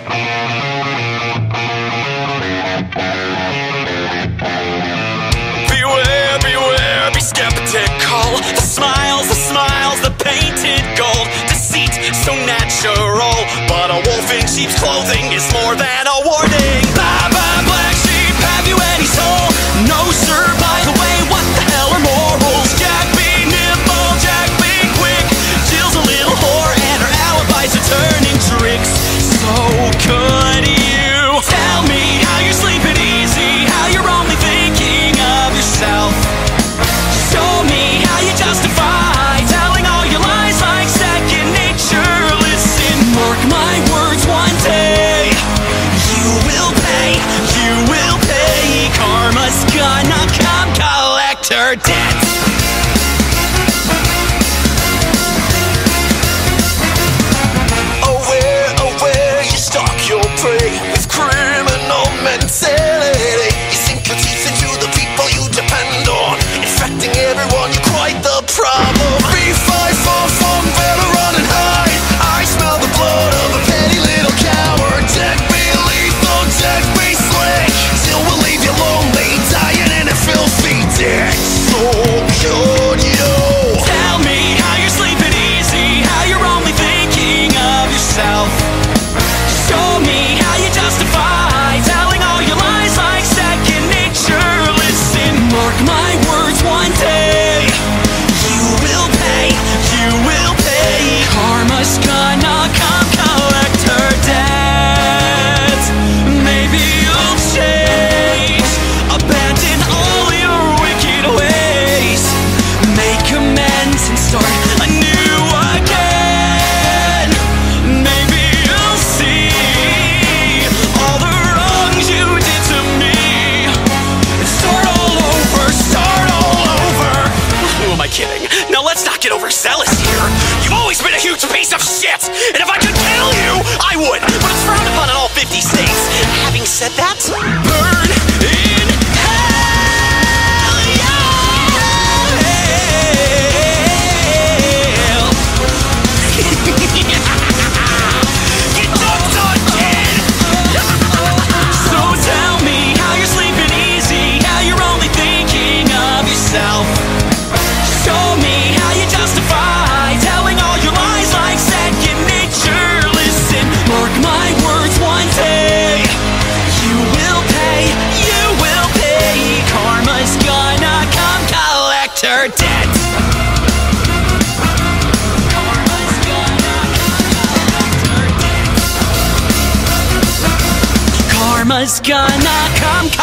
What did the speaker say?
Beware, beware, be skeptical. The smiles, the painted gold. Deceit, so natural. But a wolf in sheep's clothing is more than a warning. Bye bye, black sheep, have you any soul? No sir, by the way, what the hell are morals? Jack be nimble, Jack be quick. Jill's a little whore and her alibis are turning tricks. So could you tell me how you're sleeping easy, how you're only thinking of yourself? Show me how you justify telling all your lies like second nature. Listen, mark my words, one day you will pay, you will pay. Karma's gonna come collect her debt. Aware, you stalk your prey with criminal mentality. You sink your teeth into the people you depend on, infecting everyone, you're quite the problem. B544, better run and hide. I smell the blood of a petty little coward. Jack be lethal, Jack be slick. Still will leave you lonely, dying in a filthy dick. So could you tell me how you're sleeping easy, how you're only thinking of yourself? Show me how you justify telling all your lies like second nature. Listen, mark my words, one day you will pay, you will pay. Karma's gonna come collect her debt. Maybe you'll change, abandon all your wicked ways, make amends and start anew again. Maybe you'll see all the wrongs you did to me and start all over, start all over. Who am I kidding? Now let's not get overzealous here. You've always been a huge piece of shit, and if I could kill you, I would, but it's frowned upon in all 50 states. Having said that, burn in hell, Get ducked on, kid. So tell me how you're sleeping easy, how you're only thinking of yourself. Show me how you justify telling all your lies like second nature. Listen, mark my words, one day you will pay, you will pay. Karma's gonna come collect her debt. Karma's gonna come collect her debt. Karma's gonna come